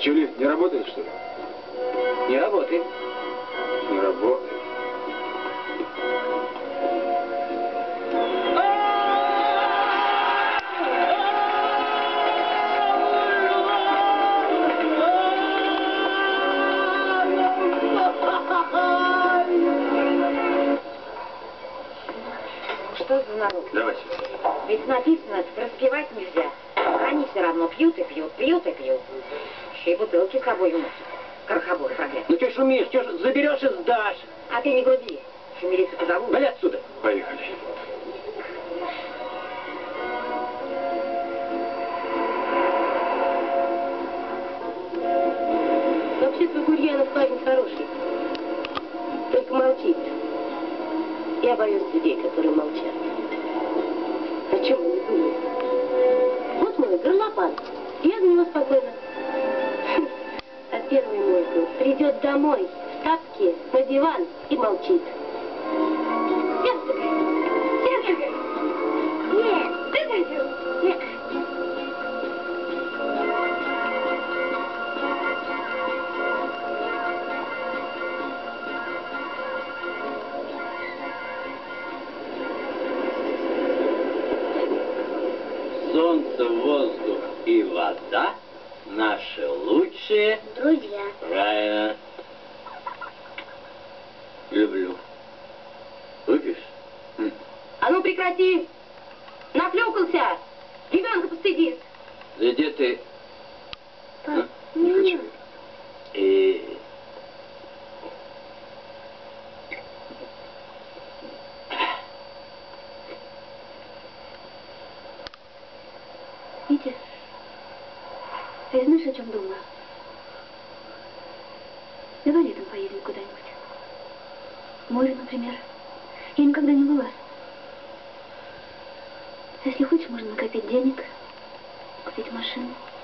Че, лифт не работает, что ли? Не работает. Не работает. Что за народ? Давайте. Ведь написано, распивать нельзя. Они все равно пьют и пьют, пьют и пьют. Еще и бутылки с собой уносят. Крохоборы проклятые. Ну что шумишь, что ж заберешь и сдашь. А ты не груби. Что милицию позову. Вали отсюда. Поехали. Вообще твой Гурьянов парень хороший. Только молчит. Я боюсь людей, которые молчат. О чем они думают? Вот мой горлопан. Я за него спокойно. А первый мой придет домой в тапки на диван и молчит. Нет, ты зайдешь. Нет. Солнце, воздух и вода — наши лучшие Друзья. правильно. Люблю. Выпьешь? А ну прекрати! Наклюкался! Ребенка постыдит! Да где ты? Пап, Не хочу. И... Витя, а я знаешь, о чем думаю? Давай летом поедем куда-нибудь. В море, например. Я никогда не была. Если хочешь, можно накопить денег, купить машину.